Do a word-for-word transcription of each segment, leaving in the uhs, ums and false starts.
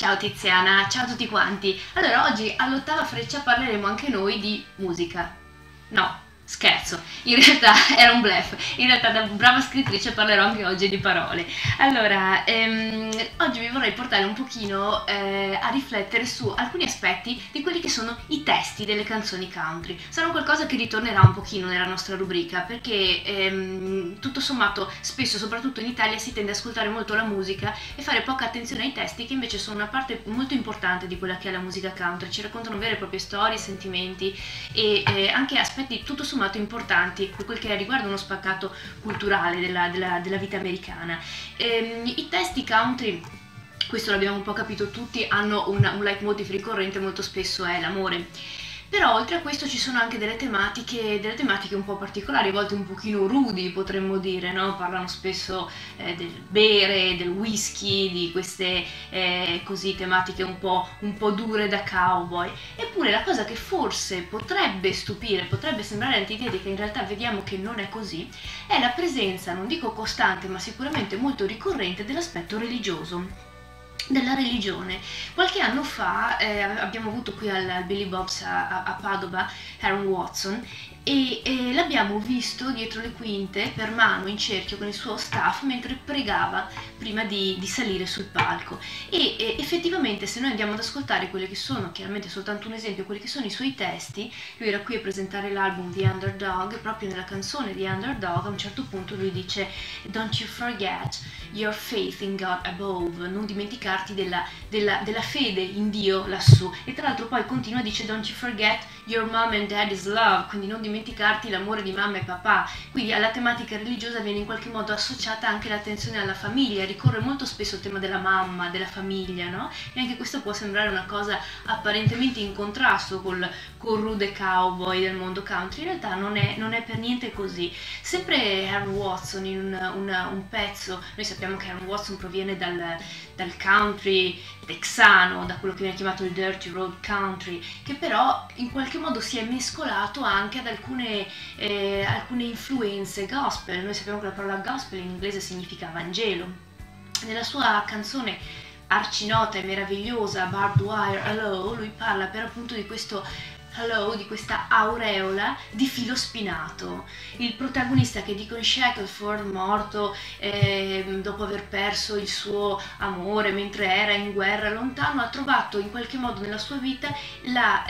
Ciao Tiziana, ciao a tutti quanti. Allora, oggi all'ottava freccia parleremo anche noi di musica. No, scherzo, in realtà era un bluff. In realtà da brava scrittrice parlerò anche oggi di parole. Allora, ehm, oggi vi vorrei portare un pochino eh, a riflettere su alcuni aspetti di quelli che sono i testi delle canzoni country. Sarà qualcosa che ritornerà un pochino nella nostra rubrica, perché ehm, tutto sommato spesso, soprattutto in Italia, si tende ad ascoltare molto la musica e fare poca attenzione ai testi, che invece sono una parte molto importante di quella che è la musica country. Ci raccontano vere e proprie storie, sentimenti e eh, anche aspetti tutto sommato importanti per quel che riguarda uno spaccato culturale della, della, della vita americana. Ehm, I testi country, questo l'abbiamo un po' capito tutti, hanno un, un leitmotiv ricorrente, molto spesso è l'amore. Però oltre a questo ci sono anche delle tematiche, delle tematiche un po' particolari, a volte un pochino rudi potremmo dire, no? Parlano spesso eh, del bere, del whisky, di queste eh, così tematiche un po', un po' dure da cowboy. Eppure la cosa che forse potrebbe stupire, potrebbe sembrare antitetica, in realtà vediamo che non è così, è la presenza, non dico costante, ma sicuramente molto ricorrente, dell'aspetto religioso, della religione. Qualche anno fa eh, abbiamo avuto qui al, al Billy Bob's a, a Padova Aaron Watson e, e l'abbiamo visto dietro le quinte per mano in cerchio con il suo staff mentre pregava prima di, di salire sul palco e, e effettivamente, se noi andiamo ad ascoltare quelli che sono, chiaramente soltanto un esempio, quelli che sono i suoi testi, lui era qui a presentare l'album The Underdog, proprio nella canzone The Underdog a un certo punto lui dice "Don't you forget your faith in God above", non dimenticarti della, della, della fede in Dio lassù, e tra l'altro poi continua, dice "Don't you forget your mom and daddy's love", quindi non dimenticarti l'amore di mamma e papà. Quindi alla tematica religiosa viene in qualche modo associata anche l'attenzione alla famiglia, ricorre molto spesso il tema della mamma, della famiglia, no? E anche questo può sembrare una cosa apparentemente in contrasto col, col rude cowboy del mondo country, in realtà non è, non è per niente così. Sempre Aaron Watson in un, una, un pezzo, noi sappiamo che Aaron Watson proviene dal, dal country texano, da quello che viene chiamato il dirty road country, che però in qualche modo si è mescolato anche ad alcune, eh, alcune influenze gospel. Noi sappiamo che la parola gospel in inglese significa Vangelo. Nella sua canzone arcinota e meravigliosa Barbed Wire Hello, lui parla per appunto di questo hello, di questa aureola di filo spinato. Il protagonista, che dico in Shackleford, morto eh, dopo aver perso il suo amore mentre era in guerra lontano, ha trovato in qualche modo nella sua vita la,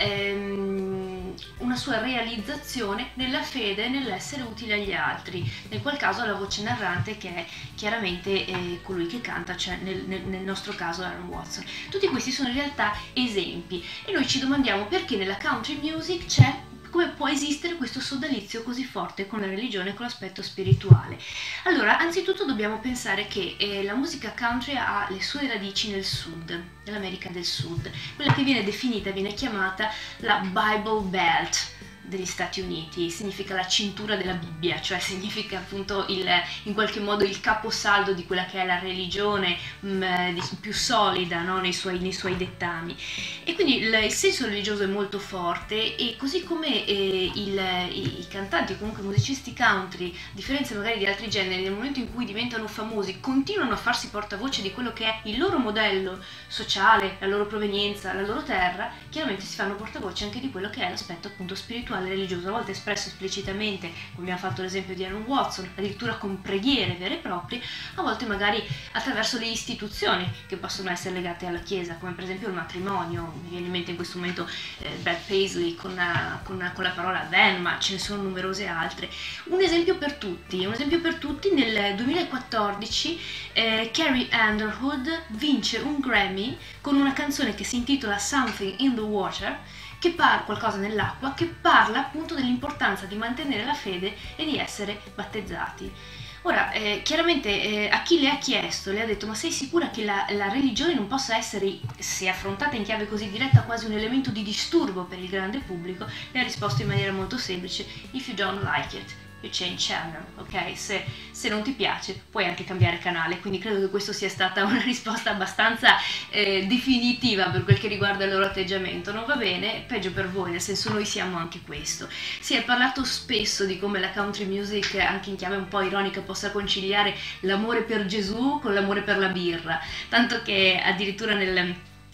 ehm, una sua realizzazione nella fede e nell'essere utile agli altri, nel qual caso la voce narrante, che è chiaramente eh, colui che canta, cioè nel, nel, nel nostro caso Aaron Watson. Tutti questi sono in realtà esempi e noi ci domandiamo perché nella country music c'è, come può esistere questo sodalizio così forte con la religione e con l'aspetto spirituale. Allora, anzitutto dobbiamo pensare che eh, la musica country ha le sue radici nel sud, nell'America del Sud, quella che viene definita, viene chiamata la Bible Belt degli Stati Uniti. Significa la cintura della Bibbia, cioè significa appunto il, in qualche modo il caposaldo di quella che è la religione mh, più solida, no? nei, suoi, nei suoi dettami. E quindi il, il senso religioso è molto forte, e così come eh, il, i, i cantanti o comunque i musicisti country, a differenza magari di altri generi, nel momento in cui diventano famosi continuano a farsi portavoce di quello che è il loro modello sociale, la loro provenienza, la loro terra, chiaramente si fanno portavoce anche di quello che è l'aspetto appunto spirituale religioso, a volte espresso esplicitamente, come abbiamo fatto l'esempio di Aaron Watson, addirittura con preghiere vere e proprie, a volte magari attraverso le istituzioni che possono essere legate alla Chiesa, come per esempio il matrimonio. Mi viene in mente in questo momento eh, Brad Paisley con, una, con, una, con la parola then, ma ce ne sono numerose altre. Un esempio per tutti, un esempio per tutti nel duemilaquattordici eh, Carrie Underwood vince un Grammy con una canzone che si intitola Something in the Water, che parla, qualcosa nell'acqua, che parla appunto dell'importanza di mantenere la fede e di essere battezzati. Ora, eh, chiaramente eh, a chi le ha chiesto, le ha detto: ma sei sicura che la, la religione non possa essere, se affrontata in chiave così diretta, quasi un elemento di disturbo per il grande pubblico? Le ha risposto in maniera molto semplice: if you don't like it, you change channel, ok? Se, se non ti piace puoi anche cambiare canale. Quindi credo che questa sia stata una risposta abbastanza eh, definitiva per quel che riguarda il loro atteggiamento. Non va bene, peggio per voi, nel senso noi siamo anche questo. Si è parlato spesso di come la country music, anche in chiave un po' ironica, possa conciliare l'amore per Gesù con l'amore per la birra, tanto che addirittura nel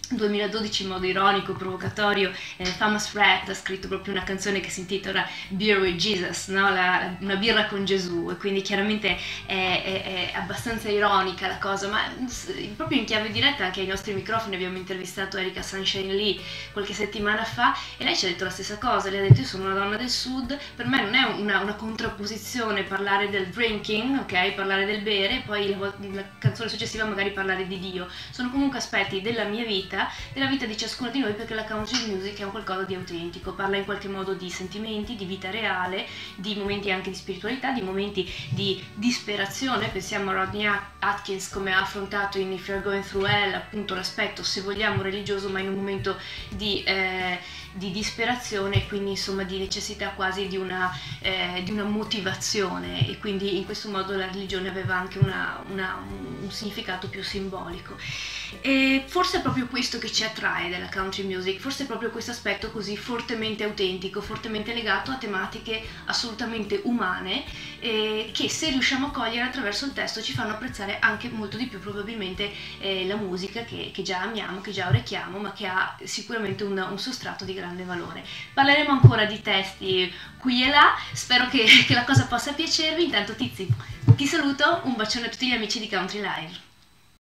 duemiladodici in modo ironico, provocatorio, eh, Thomas Rhett ha scritto proprio una canzone che si intitola Beer with Jesus, no? la, una birra con Gesù, e quindi chiaramente è, è, è abbastanza ironica la cosa, ma proprio in chiave diretta anche ai nostri microfoni. Abbiamo intervistato Erika Sunshine Lee qualche settimana fa e lei ci ha detto la stessa cosa. Lei ha detto: io sono una donna del sud, per me non è una, una contrapposizione parlare del drinking, ok, parlare del bere, e poi la, la canzone successiva magari parlare di Dio. Sono comunque aspetti della mia vita, della vita di ciascuno di noi, perché la country music è un qualcosa di autentico, parla in qualche modo di sentimenti, di vita reale, di momenti anche di spiritualità, di momenti di disperazione. Pensiamo a Rodney Atkins come ha affrontato in If You're Going Through Hell appunto l'aspetto, se vogliamo, religioso, ma in un momento di, eh, di disperazione, e quindi insomma di necessità quasi di una, eh, di una motivazione, e quindi in questo modo la religione aveva anche una, una, un significato più simbolico. E forse è proprio questo che ci attrae della country music, forse è proprio questo aspetto così fortemente autentico, fortemente legato a tematiche assolutamente umane, eh, che se riusciamo a cogliere attraverso il testo ci fanno apprezzare anche molto di più probabilmente eh, la musica che, che già amiamo, che già orecchiamo, ma che ha sicuramente un, un sostrato di grande valore. Parleremo ancora di testi qui e là, spero che, che la cosa possa piacervi. Intanto Tizi, ti saluto, un bacione a tutti gli amici di Country Live.